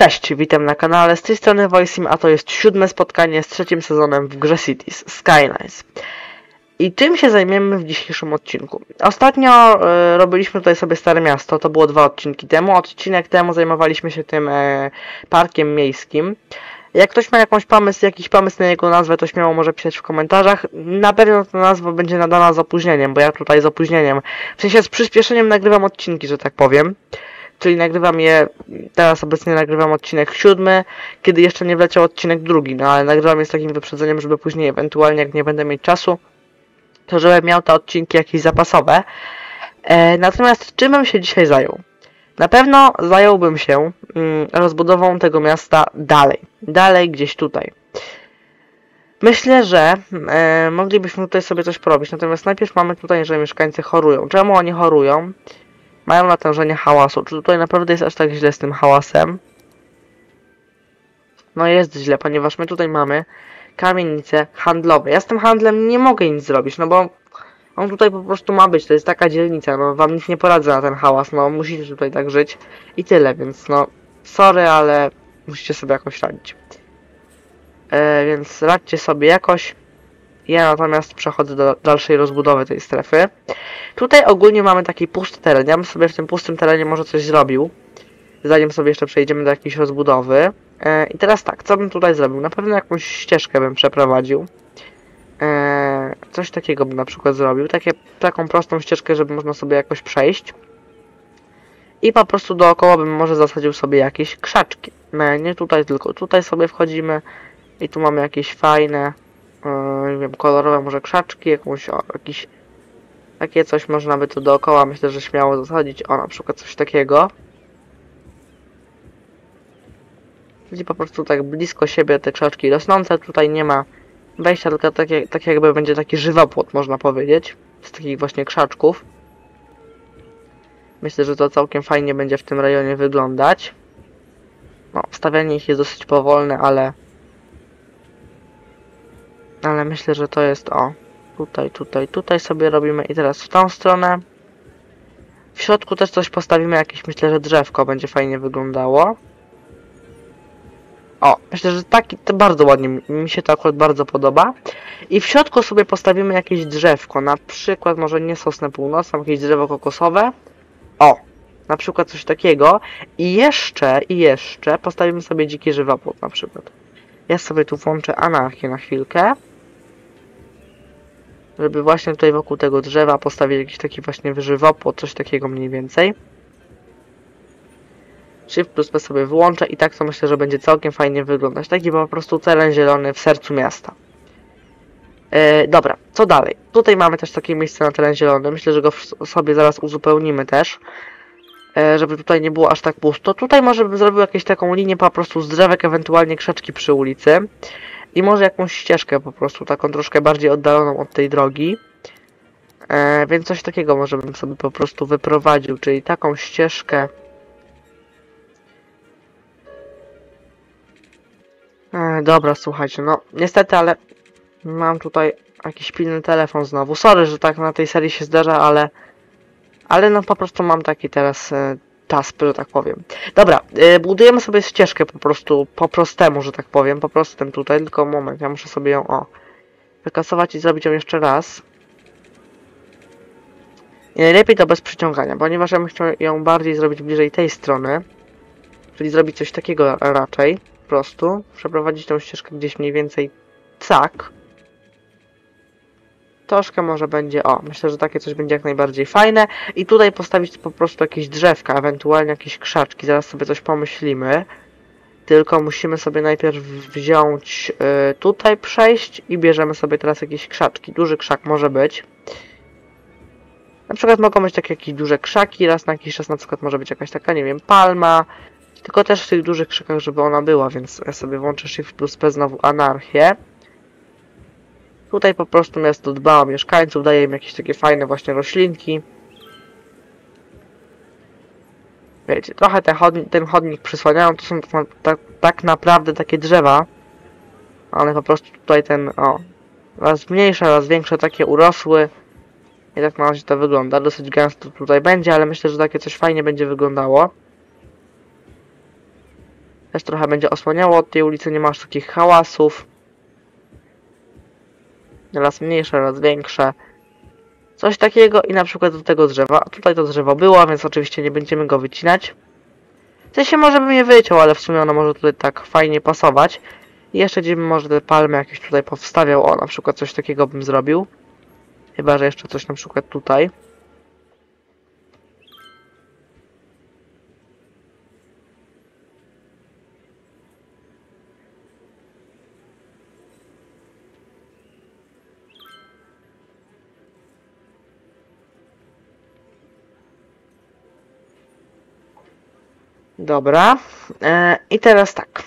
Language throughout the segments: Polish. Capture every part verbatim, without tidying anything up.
Cześć, witam na kanale, z tej strony Voisim, a to jest siódme spotkanie z trzecim sezonem w grze Cities Skylines. I czym się zajmiemy w dzisiejszym odcinku? Ostatnio y, robiliśmy tutaj sobie Stare Miasto, to było dwa odcinki temu. Odcinek temu zajmowaliśmy się tym e, parkiem miejskim. Jak ktoś ma jakąś pomysł, jakiś pomysł na jego nazwę, to śmiało może pisać w komentarzach. Na pewno ta nazwa będzie nadana z opóźnieniem, bo ja tutaj z opóźnieniem, w sensie z przyspieszeniem nagrywam odcinki, że tak powiem. Czyli nagrywam je, teraz obecnie nagrywam odcinek siódmy, kiedy jeszcze nie wleciał odcinek drugi, no ale nagrywam je z takim wyprzedzeniem, żeby później ewentualnie, jak nie będę mieć czasu, to żebym miał te odcinki jakieś zapasowe. E, natomiast czym bym się dzisiaj zajął? Na pewno zająłbym się mm, rozbudową tego miasta dalej, dalej gdzieś tutaj. Myślę, że e, moglibyśmy tutaj sobie coś porobić, natomiast najpierw mamy tutaj, że mieszkańcy chorują. Czemu oni chorują? Mają natężenie hałasu. Czy tutaj naprawdę jest aż tak źle z tym hałasem? No jest źle, ponieważ my tutaj mamy kamienice handlowe. Ja z tym handlem nie mogę nic zrobić, no bo on tutaj po prostu ma być. To jest taka dzielnica, no wam nic nie poradzę na ten hałas, no musicie tutaj tak żyć i tyle, więc no sorry, ale musicie sobie jakoś radzić. E, więc radźcie sobie jakoś. Ja natomiast przechodzę do dalszej rozbudowy tej strefy. Tutaj ogólnie mamy taki pusty teren. Ja bym sobie w tym pustym terenie może coś zrobił, zanim sobie jeszcze przejdziemy do jakiejś rozbudowy. E, I teraz tak, co bym tutaj zrobił? Na pewno jakąś ścieżkę bym przeprowadził. E, coś takiego bym na przykład zrobił. Takie, taką prostą ścieżkę, żeby można sobie jakoś przejść. I po prostu dookoła bym może zasadził sobie jakieś krzaczki. No, nie tutaj, tylko tutaj sobie wchodzimy. I tu mamy jakieś fajne, nie wiem, kolorowe może krzaczki, jakąś, o, jakiś, takie coś można by tu dookoła, myślę, że śmiało zasadzić, o, na przykład coś takiego. Czyli po prostu tak blisko siebie te krzaczki rosnące, tutaj nie ma wejścia, tylko tak, tak jakby będzie taki żywopłot, można powiedzieć, z takich właśnie krzaczków. Myślę, że to całkiem fajnie będzie w tym rejonie wyglądać. No, wstawianie ich jest dosyć powolne, ale Ale myślę, że to jest o. Tutaj, tutaj, tutaj sobie robimy i teraz w tą stronę. W środku też coś postawimy, jakieś myślę, że drzewko będzie fajnie wyglądało. O, myślę, że taki, to bardzo ładnie, mi się to akurat bardzo podoba. I w środku sobie postawimy jakieś drzewko, na przykład może nie sosnę północną, jakieś drzewo kokosowe. O, na przykład coś takiego. I jeszcze, i jeszcze postawimy sobie dziki żywopłot na przykład. Ja sobie tu włączę anarchię na chwilkę. Żeby właśnie tutaj wokół tego drzewa postawić jakiś taki właśnie żywopłot, coś takiego mniej więcej. Shift plus P sobie włączę i tak to myślę, że będzie całkiem fajnie wyglądać. Taki po prostu teren zielony w sercu miasta. Yy, dobra, co dalej? Tutaj mamy też takie miejsce na teren zielony. Myślę, że go sobie zaraz uzupełnimy też. Yy, żeby tutaj nie było aż tak pusto. Tutaj może bym zrobił jakąś taką linię po prostu z drzewek, ewentualnie krzaczki przy ulicy. I może jakąś ścieżkę po prostu, taką troszkę bardziej oddaloną od tej drogi. E, więc coś takiego może bym sobie po prostu wyprowadził, czyli taką ścieżkę. E, dobra, słuchajcie, no niestety, ale mam tutaj jakiś pilny telefon znowu. Sorry, że tak na tej serii się zdarza, ale ale no po prostu mam taki teraz e, task, że tak powiem. Dobra, yy, budujemy sobie ścieżkę po prostu, po prostemu, że tak powiem, po prostym tutaj, tylko moment, ja muszę sobie ją, o, wykasować i zrobić ją jeszcze raz. I najlepiej to bez przyciągania, ponieważ ja bym chciał ją bardziej zrobić bliżej tej strony, czyli zrobić coś takiego raczej, po prostu, przeprowadzić tą ścieżkę gdzieś mniej więcej tak. Troszkę może będzie, o, myślę, że takie coś będzie jak najbardziej fajne. I tutaj postawić po prostu jakieś drzewka, ewentualnie jakieś krzaczki. Zaraz sobie coś pomyślimy. Tylko musimy sobie najpierw wziąć, yy, tutaj przejść i bierzemy sobie teraz jakieś krzaczki. Duży krzak może być. Na przykład mogą być takie jakieś duże krzaki, raz na jakiś czas na przykład może być jakaś taka, nie wiem, palma. Tylko też w tych dużych krzakach, żeby ona była, więc ja sobie włączę Shift plus P znowu anarchię. Tutaj po prostu miasto dba o mieszkańców, daje im jakieś takie fajne właśnie roślinki. Wiecie, trochę te chodni ten chodnik przysłaniają, to są tak, tak, tak naprawdę takie drzewa. One po prostu tutaj ten, o, raz mniejsze, raz większe takie urosły. I tak na razie to wygląda. Dosyć gęsto tutaj będzie, ale myślę, że takie coś fajnie będzie wyglądało. Też trochę będzie osłaniało od tej ulicy, nie masz takich hałasów. Raz mniejsze, raz większe. Coś takiego i na przykład do tego drzewa. A tutaj to drzewo było, więc oczywiście nie będziemy go wycinać. W sensie może bym je wyciął, ale w sumie ono może tutaj tak fajnie pasować. I jeszcze gdzieś bym może te palmy jakieś tutaj powstawiał. O, na przykład coś takiego bym zrobił. Chyba że jeszcze coś na przykład tutaj. Dobra. E, I teraz tak.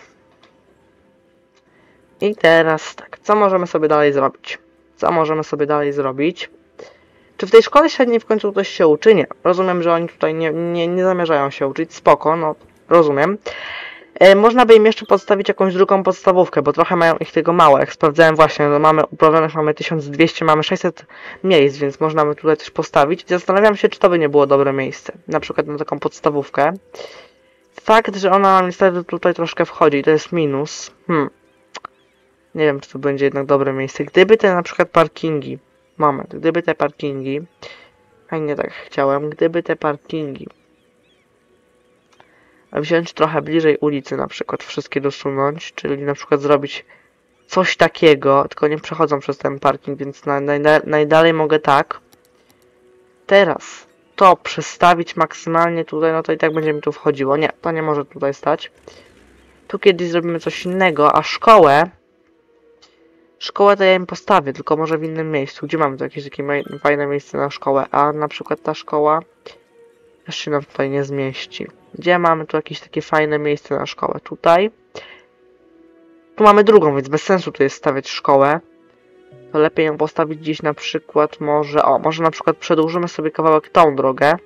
I teraz tak. Co możemy sobie dalej zrobić? Co możemy sobie dalej zrobić? Czy w tej szkole średniej w końcu ktoś się uczy? Nie. Rozumiem, że oni tutaj nie, nie, nie zamierzają się uczyć. Spoko, no rozumiem. E, można by im jeszcze podstawić jakąś drugą podstawówkę, bo trochę mają ich tego mało. Jak sprawdzałem właśnie, no mamy uprawionych, mamy tysiąc dwieście, mamy sześćset miejsc, więc można by tutaj coś postawić. I zastanawiam się, czy to by nie było dobre miejsce. Na przykład na taką podstawówkę. Fakt, że ona niestety tutaj troszkę wchodzi i to jest minus. Hmm. Nie wiem, czy to będzie jednak dobre miejsce. Gdyby te na przykład parkingi... Moment, gdyby te parkingi... A nie tak chciałem. Gdyby te parkingi... wziąć trochę bliżej ulicy na przykład, wszystkie dosunąć, czyli na przykład zrobić coś takiego, tylko nie przechodzą przez ten parking, więc na, na, najdalej mogę tak. Teraz to przestawić maksymalnie tutaj, no to i tak będzie mi tu wchodziło. Nie, to nie może tutaj stać. Tu kiedyś zrobimy coś innego, a szkołę... Szkołę to ja im postawię, tylko może w innym miejscu. Gdzie mamy tu jakieś takie fajne miejsce na szkołę? A na przykład ta szkoła też się nam tutaj nie zmieści. Gdzie mamy tu jakieś takie fajne miejsce na szkołę? Tutaj. Tu mamy drugą, więc bez sensu tu jest stawiać szkołę. To lepiej ją postawić gdzieś na przykład może... O, może na przykład przedłużymy sobie kawałek tą drogę.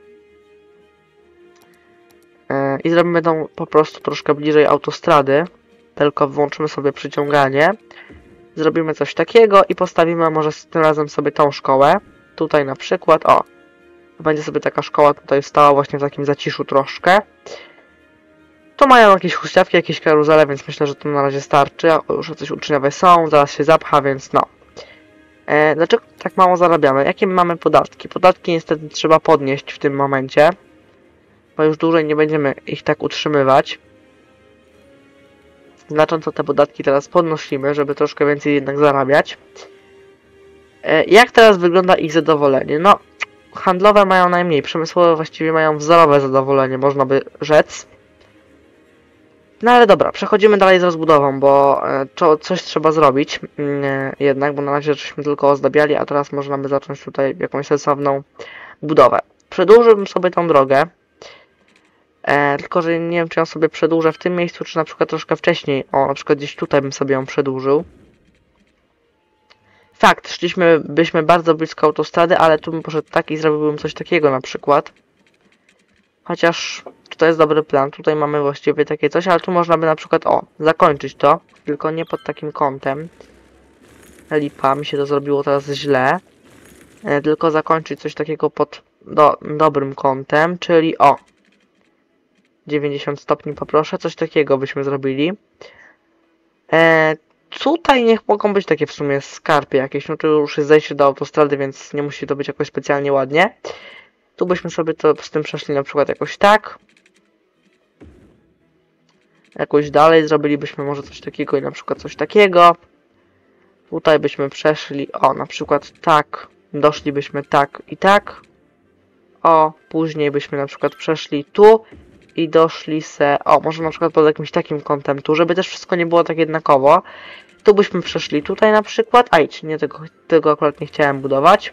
Yy, I zrobimy tą po prostu troszkę bliżej autostrady. Tylko włączymy sobie przyciąganie. Zrobimy coś takiego i postawimy może z tym razem sobie tą szkołę. Tutaj na przykład, o. Będzie sobie taka szkoła tutaj stała właśnie w takim zaciszu troszkę. Tu mają jakieś huśtawki, jakieś karuzele, więc myślę, że to na razie starczy. Już coś uczniowe są, zaraz się zapcha, więc no. E, dlaczego tak mało zarabiamy? Jakie mamy podatki? Podatki niestety trzeba podnieść w tym momencie. Bo już dłużej nie będziemy ich tak utrzymywać. Znacząco te podatki teraz podnosimy, żeby troszkę więcej jednak zarabiać. E, jak teraz wygląda ich zadowolenie? No, handlowe mają najmniej, przemysłowe właściwie mają wzorowe zadowolenie, można by rzec. No ale dobra, przechodzimy dalej z rozbudową, bo e, to, coś trzeba zrobić e, jednak, bo na razie żeśmy tylko ozdabiali, a teraz można by zacząć tutaj jakąś sensowną budowę. Przedłużyłbym sobie tą drogę. E, tylko, że nie wiem, czy ją sobie przedłużę w tym miejscu, czy na przykład troszkę wcześniej. O, na przykład gdzieś tutaj bym sobie ją przedłużył. Fakt, szliśmy, byliśmy bardzo blisko autostrady, ale tu bym poszedł tak i zrobiłbym coś takiego na przykład. Chociaż, czy to jest dobry plan? Tutaj mamy właściwie takie coś, ale tu można by na przykład, o, zakończyć to. Tylko nie pod takim kątem. Lipa, mi się to zrobiło teraz źle. E, tylko zakończyć coś takiego pod do, dobrym kątem, czyli o. dziewięćdziesiąt stopni poproszę, coś takiego byśmy zrobili. E, tutaj niech mogą być takie w sumie skarpy jakieś, no to już jest zejście do autostrady, więc nie musi to być jakoś specjalnie ładnie. Tu byśmy sobie to z tym przeszli na przykład jakoś tak. Jakoś dalej zrobilibyśmy może coś takiego i na przykład coś takiego. Tutaj byśmy przeszli, o, na przykład tak, doszlibyśmy tak i tak. O, później byśmy na przykład przeszli tu i doszli se, o, może na przykład pod jakimś takim kątem tu, żeby też wszystko nie było tak jednakowo. Tu byśmy przeszli tutaj na przykład, a idź, nie, tego, tego akurat nie chciałem budować.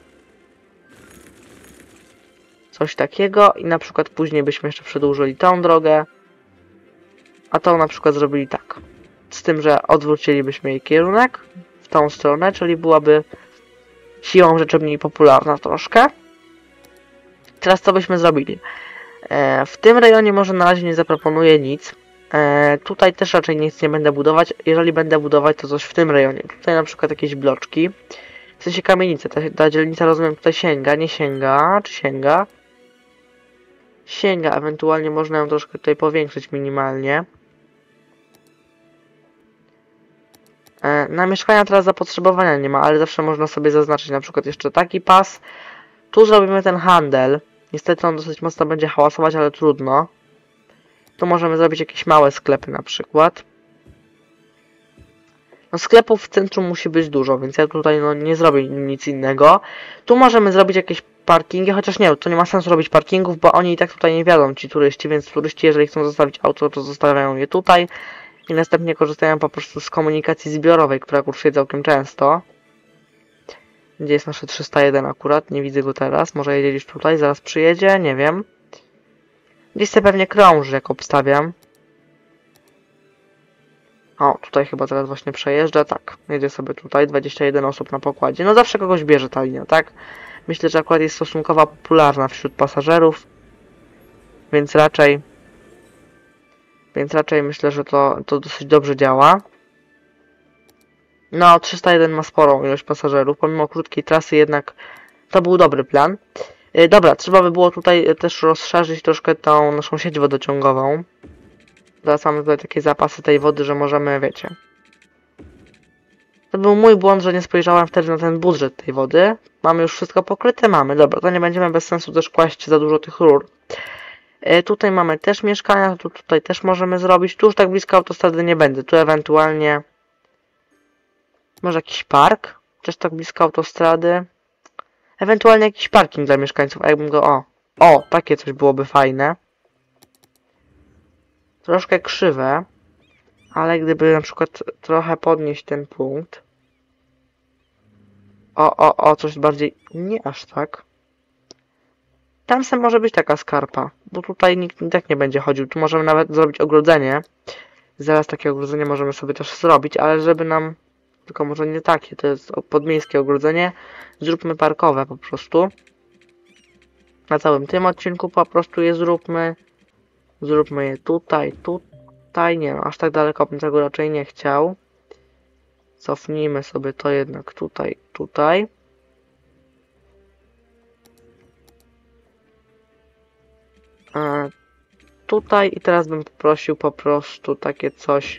Coś takiego i na przykład później byśmy jeszcze przedłużyli tą drogę. A tą na przykład zrobili tak. Z tym, że odwrócilibyśmy jej kierunek w tą stronę, czyli byłaby siłą rzeczy mniej popularna troszkę. Teraz co byśmy zrobili? E, w tym rejonie może na razie nie zaproponuję nic. E, tutaj też raczej nic nie będę budować. Jeżeli będę budować, to coś w tym rejonie. Tutaj na przykład jakieś bloczki. W sensie kamienice. Ta, ta dzielnica, rozumiem, tutaj sięga, nie sięga. Czy sięga? Sięga. Ewentualnie można ją troszkę tutaj powiększyć minimalnie. E, na mieszkania teraz zapotrzebowania nie ma, ale zawsze można sobie zaznaczyć na przykład jeszcze taki pas. Tu zrobimy ten handel. Niestety on dosyć mocno będzie hałasować, ale trudno. Tu możemy zrobić jakieś małe sklepy na przykład. No sklepów w centrum musi być dużo, więc ja tutaj no, nie zrobię nic innego. Tu możemy zrobić jakieś parkingi, chociaż nie, to nie ma sensu robić parkingów, bo oni i tak tutaj nie wiadą, ci turyści, więc turyści, jeżeli chcą zostawić auto, to zostawiają je tutaj. I następnie korzystają po prostu z komunikacji zbiorowej, która kursuje całkiem często. Gdzie jest nasze trzysta jeden akurat? Nie widzę go teraz. Może jedzie gdzieś tutaj, zaraz przyjedzie, nie wiem. Gdzieś sobie pewnie krąży, jak obstawiam. O, tutaj chyba teraz właśnie przejeżdża, tak. Jedzie sobie tutaj, dwadzieścia jeden osób na pokładzie. No zawsze kogoś bierze ta linia, tak? Myślę, że akurat jest stosunkowo popularna wśród pasażerów. Więc raczej... Więc raczej myślę, że to, to dosyć dobrze działa. No, trzysta jeden ma sporą ilość pasażerów, pomimo krótkiej trasy jednak to był dobry plan. Yy, dobra, trzeba by było tutaj też rozszerzyć troszkę tą naszą sieć wodociągową. Teraz mamy tutaj takie zapasy tej wody, że możemy, wiecie... To był mój błąd, że nie spojrzałem wtedy na ten budżet tej wody. Mamy już wszystko pokryte? Mamy. Dobra, to nie będziemy bez sensu też kłaść za dużo tych rur. Yy, tutaj mamy też mieszkania, tu, tutaj też możemy zrobić. Tu już tak blisko autostrady nie będę. Tu ewentualnie... Może jakiś park? Też tak blisko autostrady. Ewentualnie jakiś parking dla mieszkańców. A jakbym go... O! O! Takie coś byłoby fajne. Troszkę krzywe. Ale gdyby na przykład trochę podnieść ten punkt. O, o, o, coś bardziej... Nie aż tak. Tam sam może być taka skarpa. Bo tutaj nikt i tak nie będzie chodził. Tu możemy nawet zrobić ogrodzenie. Zaraz takie ogrodzenie możemy sobie też zrobić, ale żeby nam... Tylko może nie takie, to jest podmiejskie ogrodzenie. Zróbmy parkowe po prostu. Na całym tym odcinku po prostu je zróbmy. Zróbmy je tutaj, tutaj. Nie no, aż tak daleko bym tego raczej nie chciał. Cofnijmy sobie to jednak tutaj, tutaj. E, tutaj i teraz bym poprosił po prostu takie coś.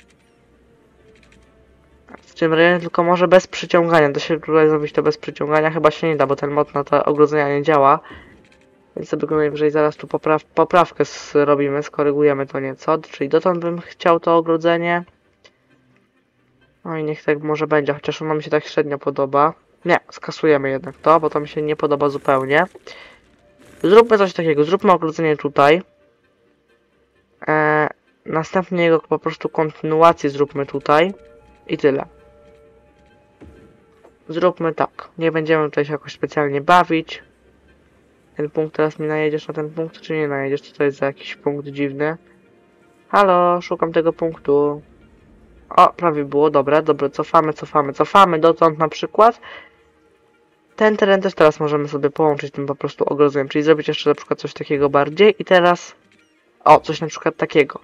W tym rejonie tylko może bez przyciągania. Da się tutaj zrobić to bez przyciągania. Chyba się nie da, bo ten mod na te ogrodzenia nie działa. Więc sobie go najwyżej zaraz tu popraw poprawkę zrobimy, skorygujemy to nieco. Czyli dotąd bym chciał to ogrodzenie. No i niech tak może będzie, chociaż ono mi się tak średnio podoba. Nie, skasujemy jednak to, bo to mi się nie podoba zupełnie. Zróbmy coś takiego, zróbmy ogrodzenie tutaj. Eee, następnie jego po prostu kontynuację zróbmy tutaj. I tyle. Zróbmy tak. Nie będziemy tutaj się jakoś specjalnie bawić. Ten punkt, teraz mi najedziesz na ten punkt, czy nie najedziesz? Co to jest za jakiś punkt dziwny? Halo, szukam tego punktu. O, prawie było, dobra, dobra, cofamy, cofamy, cofamy dotąd na przykład. Ten teren też teraz możemy sobie połączyć tym po prostu ogrodzeniem, czyli zrobić jeszcze na przykład coś takiego bardziej i teraz... O, coś na przykład takiego.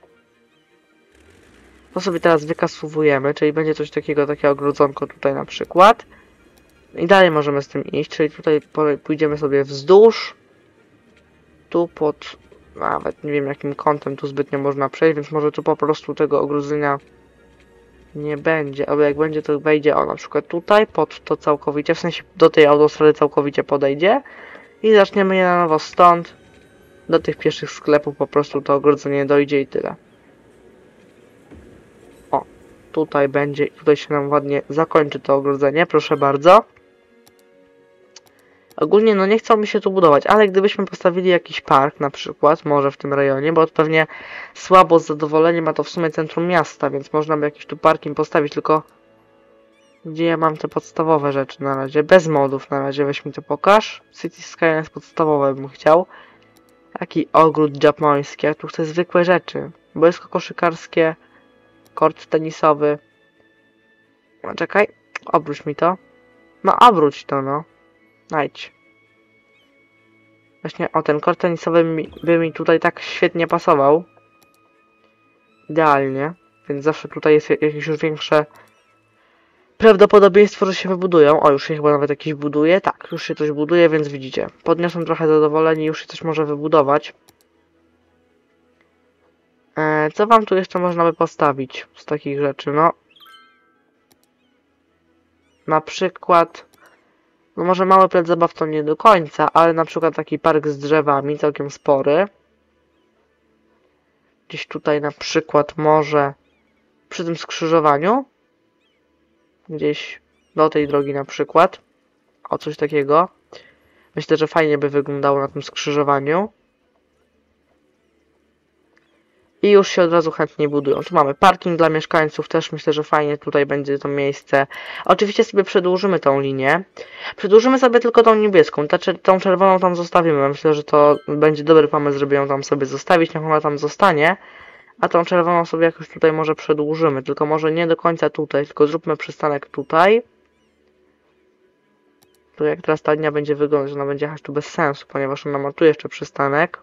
To sobie teraz wykasowujemy, czyli będzie coś takiego, takie ogrodzonko tutaj na przykład. I dalej możemy z tym iść, czyli tutaj pójdziemy sobie wzdłuż. Tu pod... Nawet nie wiem jakim kątem tu zbytnio można przejść, więc może tu po prostu tego ogrodzenia nie będzie. Albo jak będzie, to wejdzie o na przykład tutaj, pod to całkowicie, w sensie do tej autostrady całkowicie podejdzie. I zaczniemy je na nowo stąd. Do tych pierwszych sklepów po prostu to ogrodzenie dojdzie i tyle. O, tutaj będzie, tutaj się nam ładnie zakończy to ogrodzenie, proszę bardzo. Ogólnie no nie chcą mi się tu budować, ale gdybyśmy postawili jakiś park na przykład, może w tym rejonie, bo to pewnie słabo z zadowoleniem, a to w sumie centrum miasta, więc można by jakiś tu parking postawić, tylko gdzie ja mam te podstawowe rzeczy na razie, bez modów na razie, weź mi to pokaż. City Skylines podstawowe bym chciał. Taki ogród japoński, a tu chcę zwykłe rzeczy, boisko koszykarskie, kort tenisowy. No, czekaj, obróć mi to. No obróć to no. Znajdź. Właśnie, o ten kort tenisowy mi, by mi tutaj tak świetnie pasował. Idealnie. Więc zawsze tutaj jest jakieś już większe prawdopodobieństwo, że się wybudują. O, już się chyba nawet jakiś buduje. Tak, już się coś buduje, więc widzicie. Podniosłem trochę zadowoleni, już się coś może wybudować. Eee, co wam tu jeszcze można by postawić z takich rzeczy? No, na przykład, no może mały plac zabaw to nie do końca, ale na przykład taki park z drzewami, całkiem spory. Gdzieś tutaj na przykład może przy tym skrzyżowaniu, gdzieś do tej drogi na przykład, o coś takiego. Myślę, że fajnie by wyglądało na tym skrzyżowaniu. I już się od razu chętnie budują. Tu mamy parking dla mieszkańców, też myślę, że fajnie tutaj będzie to miejsce. Oczywiście sobie przedłużymy tą linię. Przedłużymy sobie tylko tą niebieską, ta, tą czerwoną tam zostawimy. Myślę, że to będzie dobry pomysł, żeby ją tam sobie zostawić, niech ona tam zostanie. A tą czerwoną sobie jakoś tutaj może przedłużymy, tylko może nie do końca tutaj, tylko zróbmy przystanek tutaj. Tu jak teraz ta linia będzie wyglądać, ona będzie jechać tu bez sensu, ponieważ ona ma tu jeszcze przystanek.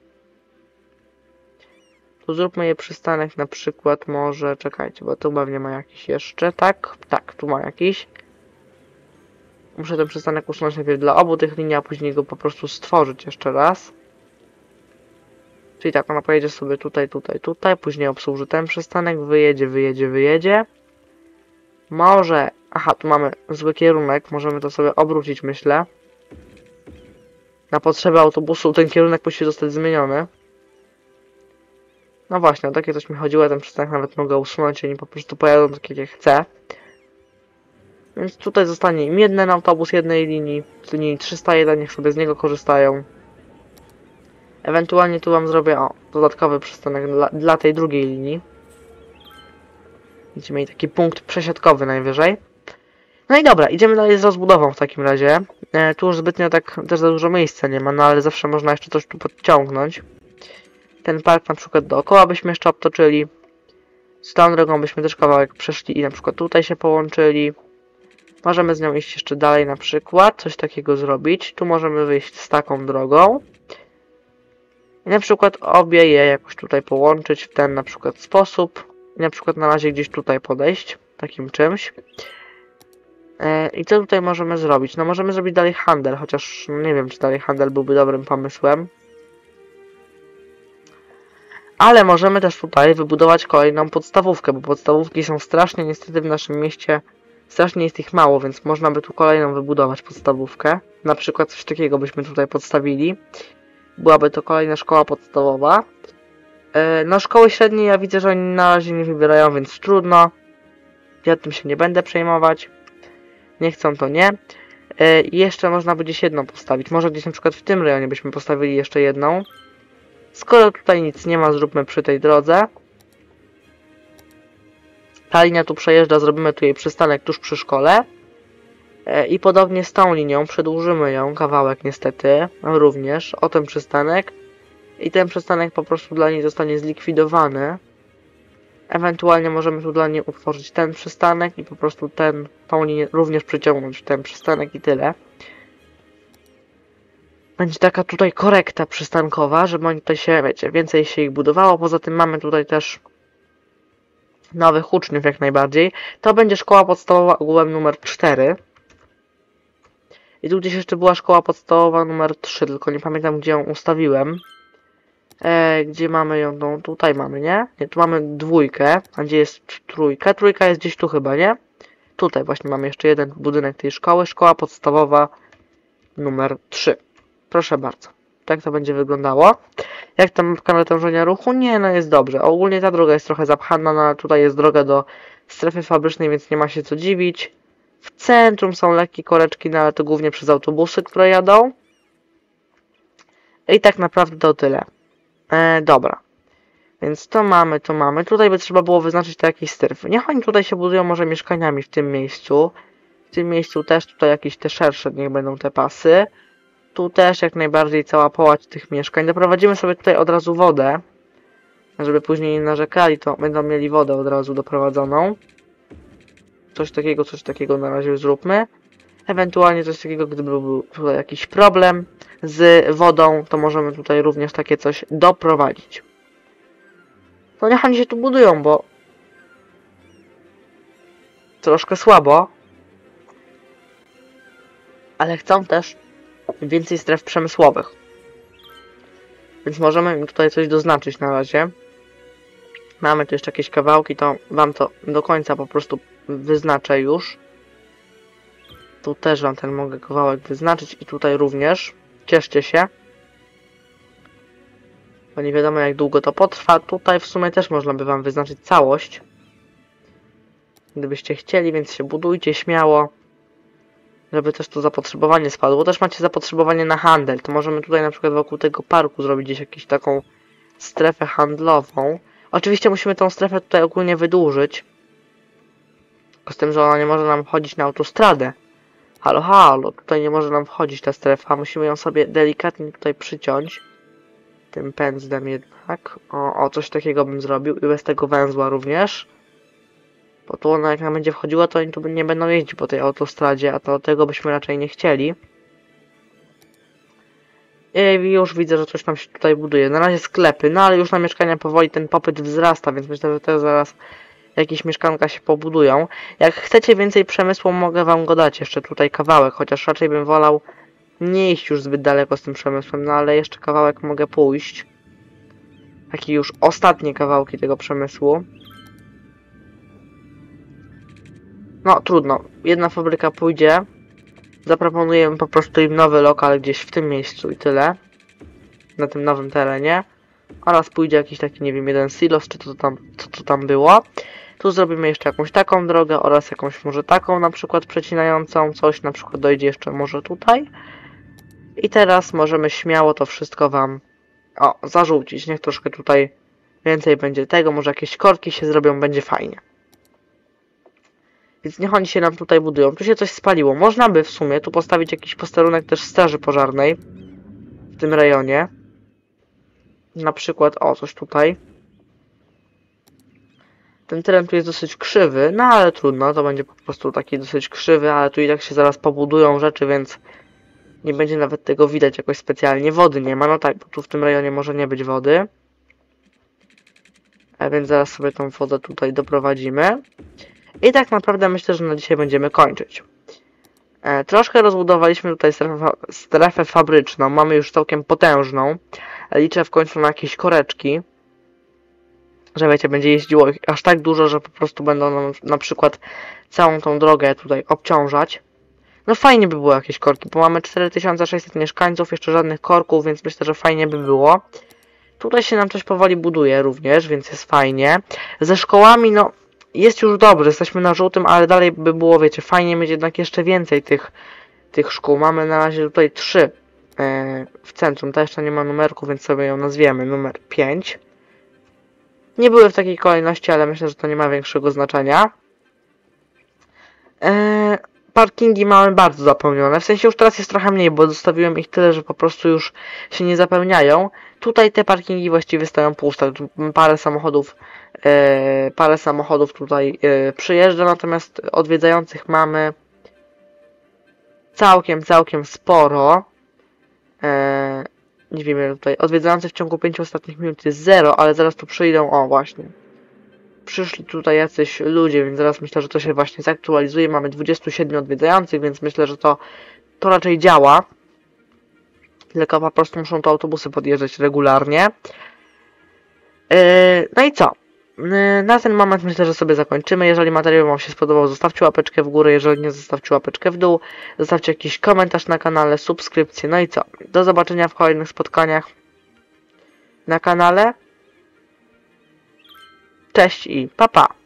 Tu zróbmy je przystanek na przykład może, czekajcie, bo tu pewnie ma jakiś jeszcze, tak? Tak, tu ma jakiś. Muszę ten przystanek usunąć najpierw dla obu tych linii, a później go po prostu stworzyć jeszcze raz. Czyli tak, ona pojedzie sobie tutaj, tutaj, tutaj, później obsłuży ten przystanek, wyjedzie, wyjedzie, wyjedzie. Może, aha, tu mamy zły kierunek, możemy to sobie obrócić, myślę. Na potrzeby autobusu ten kierunek musi zostać zmieniony. No właśnie, o takie coś mi chodziło, ten przystanek nawet mogę usunąć, oni po prostu pojadą tak jak chcę. Więc tutaj zostanie im jeden autobus jednej linii, z linii trzysta jeden, niech sobie z niego korzystają. Ewentualnie tu wam zrobię, o, dodatkowy przystanek dla, dla tej drugiej linii. Będziemy mieli taki punkt przesiadkowy najwyżej. No i dobra, idziemy dalej z rozbudową w takim razie. E, tu już zbytnio tak też za dużo miejsca nie ma, no ale zawsze można jeszcze coś tu podciągnąć. Ten park na przykład dookoła byśmy jeszcze obtoczyli. Z tą drogą byśmy też kawałek przeszli i na przykład tutaj się połączyli. Możemy z nią iść jeszcze dalej na przykład, coś takiego zrobić. Tu możemy wyjść z taką drogą. I na przykład obie je jakoś tutaj połączyć w ten na przykład sposób. I na przykład na razie gdzieś tutaj podejść, takim czymś. Yy, I co tutaj możemy zrobić? No możemy zrobić dalej handel, chociaż no nie wiem, czy dalej handel byłby dobrym pomysłem. Ale możemy też tutaj wybudować kolejną podstawówkę, bo podstawówki są strasznie niestety w naszym mieście, strasznie jest ich mało, więc można by tu kolejną wybudować podstawówkę. Na przykład coś takiego byśmy tutaj podstawili. Byłaby to kolejna szkoła podstawowa. No szkoły średnie ja widzę, że oni na razie nie wybierają, więc trudno. Ja tym się nie będę przejmować. Nie chcą, to nie. I jeszcze można by gdzieś jedną postawić. Może gdzieś na przykład w tym rejonie byśmy postawili jeszcze jedną. Skoro tutaj nic nie ma, zróbmy przy tej drodze. Ta linia tu przejeżdża, zrobimy tu jej przystanek tuż przy szkole. I podobnie z tą linią, przedłużymy ją kawałek niestety, również o ten przystanek. I ten przystanek po prostu dla niej zostanie zlikwidowany. Ewentualnie możemy tu dla niej utworzyć ten przystanek i po prostu ten, tą linię również przyciągnąć w ten przystanek i tyle. Będzie taka tutaj korekta przystankowa, żeby oni tutaj się, wiecie, więcej się ich budowało. Poza tym mamy tutaj też nowych uczniów jak najbardziej. To będzie szkoła podstawowa ogółem numer cztery. I tu gdzieś jeszcze była szkoła podstawowa numer trzy, tylko nie pamiętam gdzie ją ustawiłem. E, gdzie mamy ją? No tutaj mamy, nie? Nie, tu mamy dwójkę, a gdzie jest trójka? Trójka jest gdzieś tu chyba, nie? Tutaj właśnie mamy jeszcze jeden budynek tej szkoły. Szkoła podstawowa numer trzy. Proszę bardzo. Tak to będzie wyglądało. Jak tam mapka natężenia ruchu? Nie, no jest dobrze. Ogólnie ta droga jest trochę zapchana, no ale tutaj jest droga do strefy fabrycznej, więc nie ma się co dziwić. W centrum są lekkie koreczki, no ale to głównie przez autobusy, które jadą. I tak naprawdę to tyle. E, dobra. Więc to mamy, to mamy. Tutaj by trzeba było wyznaczyć te jakieś strefy. Niech oni tutaj się budują może mieszkaniami w tym miejscu. W tym miejscu też tutaj jakieś te szersze, niech będą te pasy. Tu też jak najbardziej cała połać tych mieszkań. Doprowadzimy sobie tutaj od razu wodę. Żeby później nie narzekali, to będą mieli wodę od razu doprowadzoną. Coś takiego, coś takiego na razie zróbmy. Ewentualnie coś takiego, gdyby był tutaj jakiś problem z wodą, to możemy tutaj również takie coś doprowadzić. No niech oni się tu budują, bo troszkę słabo. Ale chcą też więcej stref przemysłowych. Więc możemy im tutaj coś doznaczyć na razie. Mamy tu jeszcze jakieś kawałki, to wam to do końca po prostu wyznaczę już. Tu też wam ten mogę kawałek wyznaczyć i tutaj również. Cieszcie się. Bo nie wiadomo jak długo to potrwa. Tutaj w sumie też można by wam wyznaczyć całość. Gdybyście chcieli, więc się budujcie śmiało. Żeby też to zapotrzebowanie spadło. Też macie zapotrzebowanie na handel. To możemy tutaj na przykład wokół tego parku zrobić gdzieś jakąś taką strefę handlową. Oczywiście musimy tą strefę tutaj ogólnie wydłużyć. Tylko z tym, że ona nie może nam wchodzić na autostradę. Halo, halo, tutaj nie może nam wchodzić ta strefa. Musimy ją sobie delikatnie tutaj przyciąć. Tym pędzlem jednak. O, o, coś takiego bym zrobił. I bez tego węzła również. Bo tu ona jak nam będzie wchodziła, to oni tu nie będą jeździć po tej autostradzie, a to tego byśmy raczej nie chcieli. I już widzę, że coś nam się tutaj buduje. Na razie sklepy, no ale już na mieszkania powoli ten popyt wzrasta, więc myślę, że też zaraz jakieś mieszkanka się pobudują. Jak chcecie więcej przemysłu, mogę wam go dać jeszcze tutaj kawałek, chociaż raczej bym wolał nie iść już zbyt daleko z tym przemysłem, no ale jeszcze kawałek mogę pójść. Takie już ostatnie kawałki tego przemysłu. No trudno, jedna fabryka pójdzie. Zaproponujemy po prostu im nowy lokal gdzieś w tym miejscu i tyle. Na tym nowym terenie. Oraz pójdzie jakiś taki, nie wiem, jeden silos, czy to tam, co to tam było. Tu zrobimy jeszcze jakąś taką drogę oraz jakąś może taką na przykład przecinającą. Coś na przykład dojdzie jeszcze może tutaj. I teraz możemy śmiało to wszystko wam o, zarzucić. Niech troszkę tutaj więcej będzie tego. Może jakieś korki się zrobią, będzie fajnie. Więc niech oni się nam tutaj budują. Tu się coś spaliło. Można by w sumie tu postawić jakiś posterunek też straży pożarnej. W tym rejonie. Na przykład, o, coś tutaj. Ten teren tu jest dosyć krzywy, no ale trudno. To będzie po prostu taki dosyć krzywy, ale tu i tak się zaraz pobudują rzeczy, więc nie będzie nawet tego widać jakoś specjalnie. Wody nie ma, no tak, bo tu w tym rejonie może nie być wody. A więc zaraz sobie tą wodę tutaj doprowadzimy. I tak naprawdę myślę, że na dzisiaj będziemy kończyć. E, troszkę rozbudowaliśmy tutaj strefę, strefę fabryczną. Mamy już całkiem potężną. Liczę w końcu na jakieś koreczki. Że wiecie, będzie jeździło ich aż tak dużo, że po prostu będą nam na przykład całą tą drogę tutaj obciążać. No fajnie by było jakieś korki, bo mamy cztery tysiące sześćset mieszkańców, jeszcze żadnych korków, więc myślę, że fajnie by było. Tutaj się nam coś powoli buduje również, więc jest fajnie. Ze szkołami, no... Jest już dobrze, jesteśmy na żółtym, ale dalej by było, wiecie, fajnie mieć jednak jeszcze więcej tych, tych szkół. Mamy na razie tutaj trzy e, w centrum. Ta jeszcze nie ma numerku, więc sobie ją nazwiemy. Numer pięć. Nie były w takiej kolejności, ale myślę, że to nie ma większego znaczenia. E, parkingi mamy bardzo zapełnione. W sensie już teraz jest trochę mniej, bo zostawiłem ich tyle, że po prostu już się nie zapełniają. Tutaj te parkingi właściwie stoją puste. Parę samochodów E, parę samochodów tutaj e, przyjeżdża, natomiast odwiedzających mamy całkiem, całkiem sporo. E, nie wiem, tutaj odwiedzających w ciągu pięciu ostatnich minut jest zero, ale zaraz tu przyjdą, o właśnie. Przyszli tutaj jacyś ludzie, więc zaraz myślę, że to się właśnie zaktualizuje. Mamy dwudziestu siedmiu odwiedzających, więc myślę, że to, to raczej działa. Tylko po prostu muszą to autobusy podjeżdżać regularnie. E, no i co? Na ten moment myślę, że sobie zakończymy. Jeżeli materiał wam się spodobał, zostawcie łapeczkę w górę. Jeżeli nie, zostawcie łapeczkę w dół. Zostawcie jakiś komentarz na kanale, subskrypcję. No i co? Do zobaczenia w kolejnych spotkaniach na kanale. Cześć i pa pa!